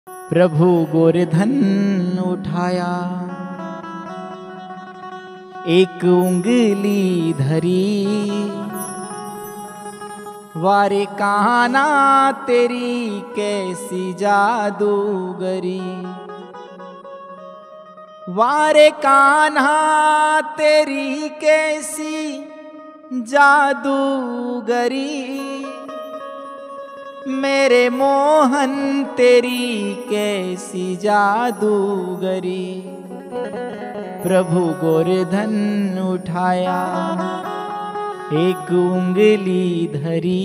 प्रभु गोवर्धन उठाया, एक उंगली धरी, वारे कान्हा तेरी कैसी जादूगरी, वारे कान्हा तेरी कैसी जादूगरी, मेरे मोहन तेरी कैसी जादूगरी। प्रभु गोवर्धन उठाया, एक उंगली धरी,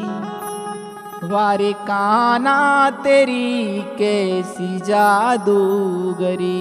वारे कान्हा तेरी कैसी जादूगरी।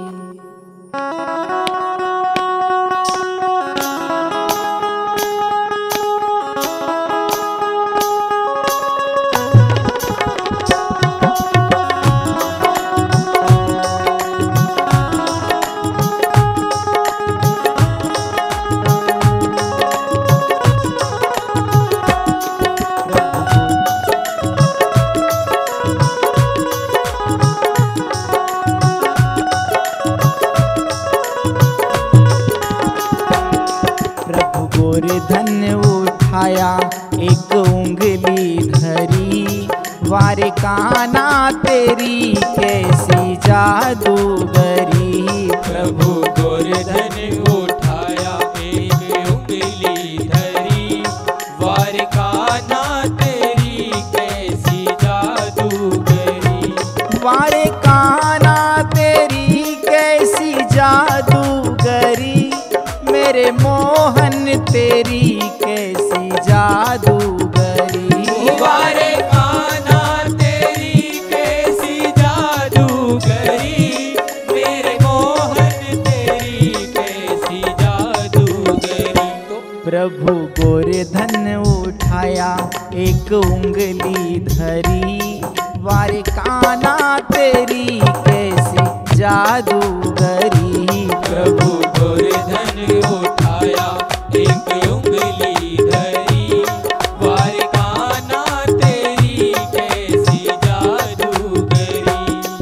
गोवर्धन उठाया, एक उंगली धरी, वारे कान्हा तेरी कैसी जादूगरी। प्रभु गोवर्धन उठाया, एक उंगली धरी, वारे कान्हा तेरी कैसी जादूगरी, वारे कान्हा तेरी कैसी जादूगरी, मेरे मोहन तेरी कैसी जादूगरी। वारे कान्हा तेरी कैसी जादूगरी, मेरे मोहन तेरी कैसी जादूगरी। प्रभु गोवर्धन उठाया, एक उंगली धरी, वारे कान्हा तेरी कैसी जादूगरी। प्रभु गोवर्धन उठाया, एक उंगली धरी, वारे कान्हा तेरी कैसी जादूगरी।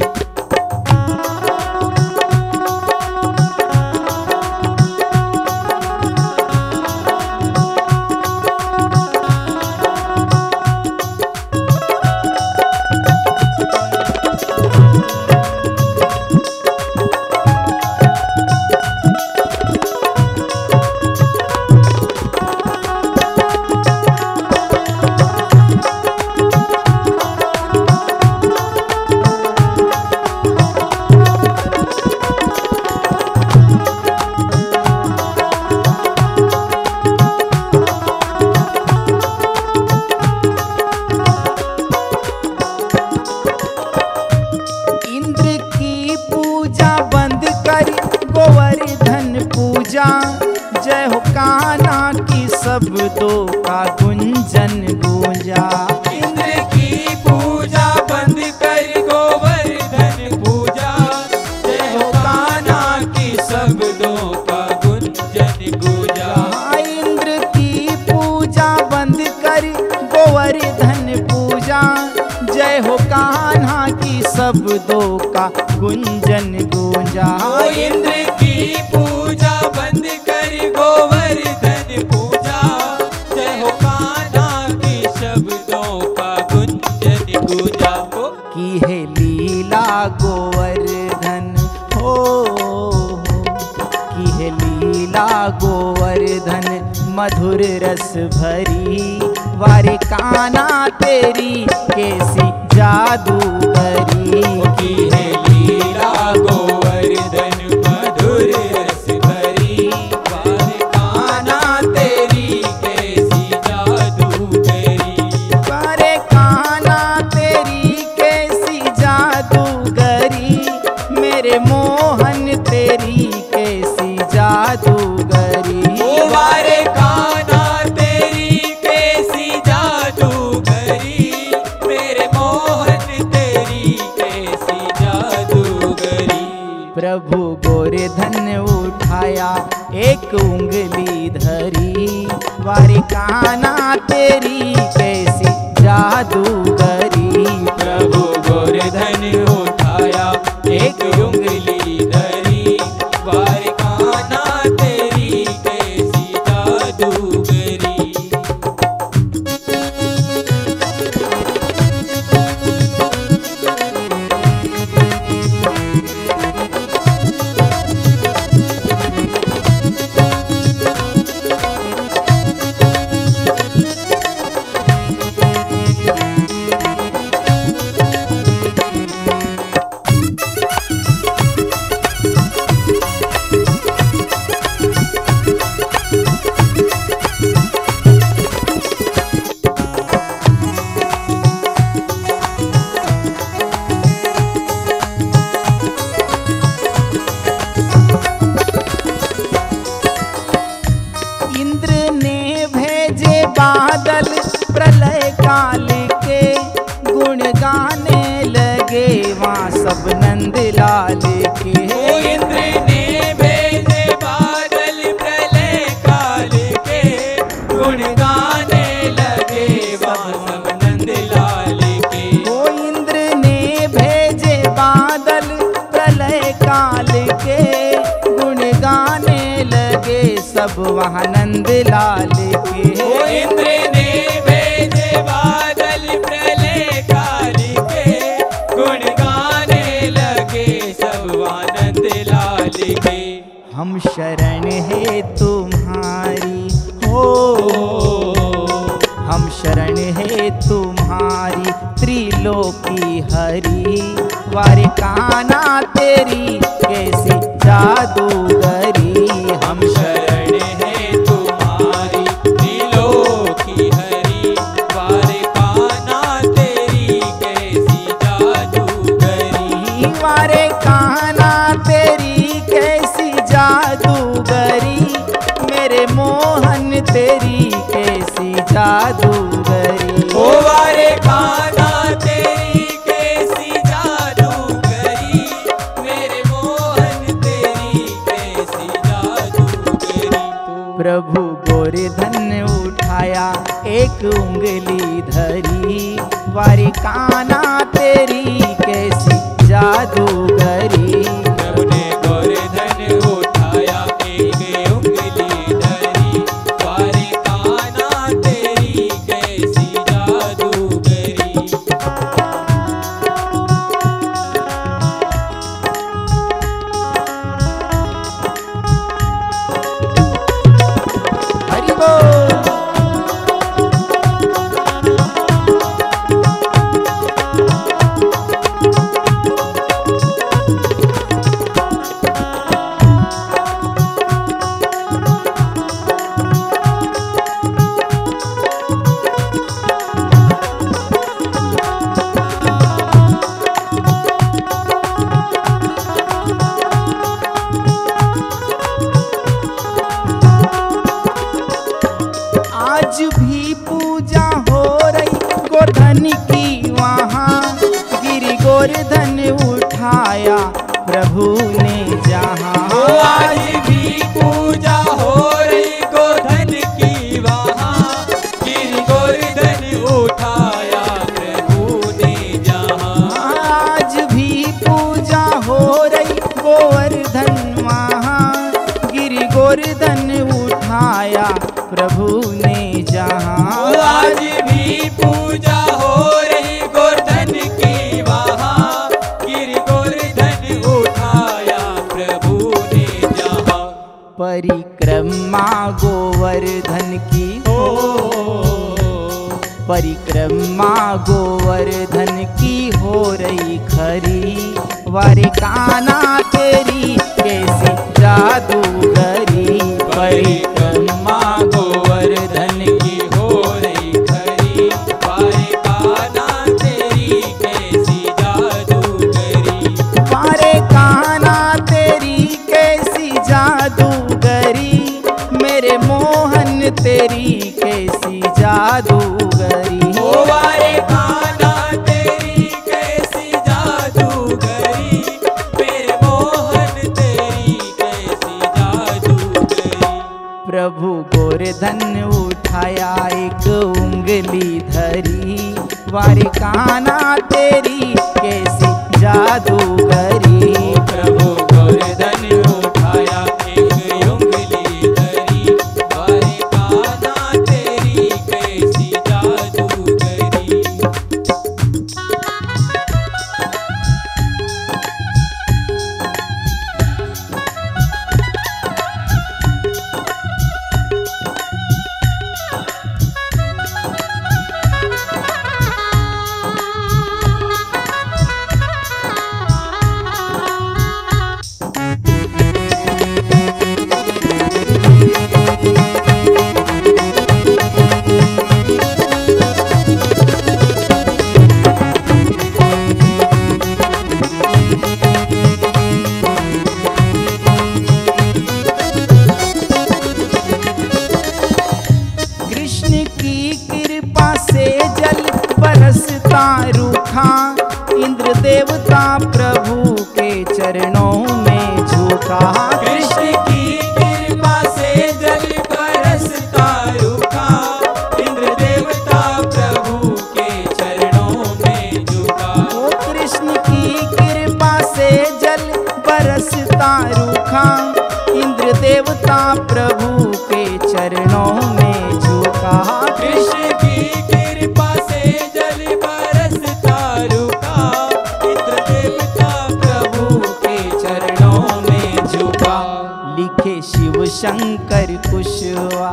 गोवर्धन पूजा, जय हो कान्हा की शब्दों का गुंजन गूंजा। इंद्र की पूजा बंद कर गोवर्धन पूजा, जय हो कान्हा की शब्दों का गुंजन गूंजा। इंद्र की पूजा बंद कर गोवर्धन पूजा, जय हो कान्हा की शब्दों का गुंजन गूंजा। इंद्र की पूजा बंद कर गोवर्धन पूजा, जय हो कान्हा की शब्दों का गुंजन गूंजा। की है लीला गोवर्धन हो, की है लीला गोवर्धन मधुर रस भरी, वारे कान्हा तेरी कैसी जादूगरी। की है लीला गोवर्धन मधुर रस भरी, वारे कान्हा तेरी कैसी जादूगरी। वारे कान्हा तेरी कैसी जादूगरी, मेरे मोहन तेरी कैसी जादूगरी। वारे कान्हा तेरी कैसी जादूगरी, मेरे मोहन तेरी कैसी जादूगरी। प्रभु गोवर्धन उठाया, एक उंगली धरी, वारे कान्हा तेरी कैसी जादूगरी। प्रभु गोवर्धन वहाँ सब नंद लाल के। ओ इंद्र ने भेजे बादल प्रलय काल के, गुण गाने लगे वहाँ सब नंद लाल के। ओ इंद्र ने भेजे बादल प्रलय काल के, गुण गाने लगे सब वहाँ नंद लाल के। ओ इंद्र ने भेजे बादल प्रलय काल के, गुण गाने लगे सब आनंद लाल के। हम शरण है तुम्हारी हो, हम शरण है तुम्हारी त्रिलोकी हरी, वारे काना तेरी कैसी जादूगरी। हम शरण है तुम्हारी त्रिलोकी हरी, वारे काना तेरी कैसी जादूगरी। वारे काना तेरी कैसी जादूगरी, मेरे मोहन तेरी कैसी जादूगरी। ओ वारे काना तेरी कैसी जादूगरी, मेरे मोहन तेरी कैसी जादूगरी। प्रभु गोवर्धन उठाया एक उंगली धरी, वारी काना तेरी कैसी जादूगरी। प्रभु ने गोवर्धन उठाया एक उंगली धरी, वारे काना तेरी कैसी जादूगरी। हरि बोल। आज भी पूजा हो रही गोवर्धन की वहाँ, गिरि गोवर्धन उठाया प्रभु ने जहाँ। ओ आज भी पूजा हो रही गोवर्धन की वहाँ, गिरि गोवर्धन उठाया प्रभु ने जहाँ। आज भी पूजा हो रही गोवर्धन वहाँ, गिरि गोवर्धन उठाया प्रभु ने जहाँ। आज भी पूजा हो रही गोवर्धन की वहाँ, गिरि गोवर्धन उठाया प्रभु ने जहाँ। परिक्रमा गोवर्धन की हो, परिक्रमा गोवर्धन की हो रही खरी, वारे काना तेरी कैसी जादूगरी। परिक्रमा गोवर्धन की हो रही खरी, वारे काना तेरी कैसी जादूगरी। वारे काना तेरी कैसी जादूगरी, मेरे मोहन तेरी कैसी जादूगरी। ओ वारे काना तेरी कैसी जादूगरी, मेरे मोहन तेरी कैसी जादूगरी। प्रभु के चरणों में झुका। कृष्ण की कृपा से जल बरसता रुका, इंद्र देवता प्रभु के चरणों में झुका। ओ कृष्ण की कृपा से जल बरसता रुका, इंद्र देवता प्रभु के चरणों में झुका। कृष्ण की कृपा से जल बरसता रुका, इंद्र देवता प्रभु के चरणों में झुका। लिखे शिव शंकर कुशवा,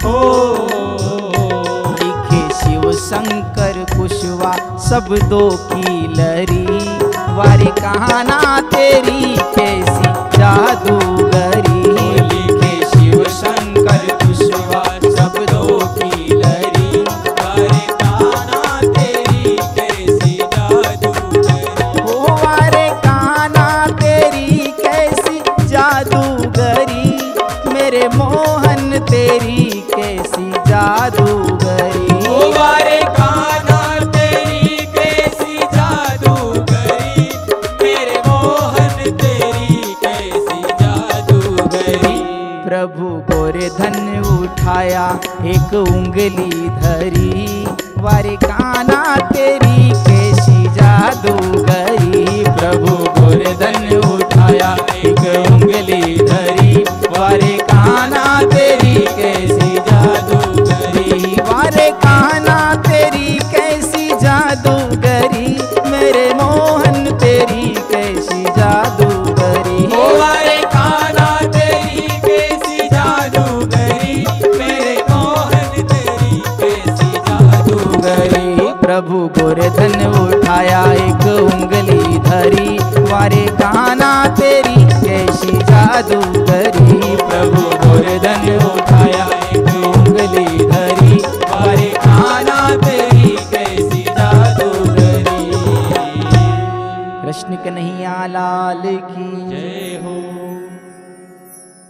लिखे शिव शंकर कुशवा शब्दों की लरी। वारे कहाना तेरी कैसी जादूगरी। लिखे शिव शंकर कुशवा शब्दों की लरी, वारे कान्हा तेरी कैसी जादूगरी। ओ वारे कहाना तेरी कैसी जादूगरी, मेरे मोहन तेरी कैसी जादूगरी। ओ वारे कान्हा तेरी कैसी जादूगरी, मेरे मोहन तेरी कैसी जादूगरी। प्रभु गोवर्धन उठाया एक उंगली धरी, वारे कान्हा तेरी कैसी जादूगरी। प्रभु गोवर्धन उठाया एक उंगली धरी, वारे कान्हा तेरी कैसी जादूगरी। वारे कान्हा तेरी कैसी जादूगरी, मेरे मोहन तेरी कैसी जादूगरी। ओ वारे कान्हा तेरी कैसी जादूगरी, मेरे मोहन तेरी कैसी जादूगरी। प्रभु गोवर्धन उठाया एक उंगली धरी, वारे कान्हा तेरी कैसी जादूगरी। प्रभु गोवर्धन उठाया एक उंगली धरी, वारे कान्हा तेरी कैसी जादूगरी। कृष्ण कन्हैया लाल की जय हो।